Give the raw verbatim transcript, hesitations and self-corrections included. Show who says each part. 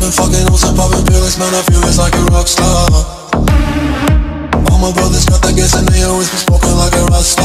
Speaker 1: been fucking hoes and popping pills, man, I feel it's like a rock star. All my brothers got that gas and they always been smoking like a rock star.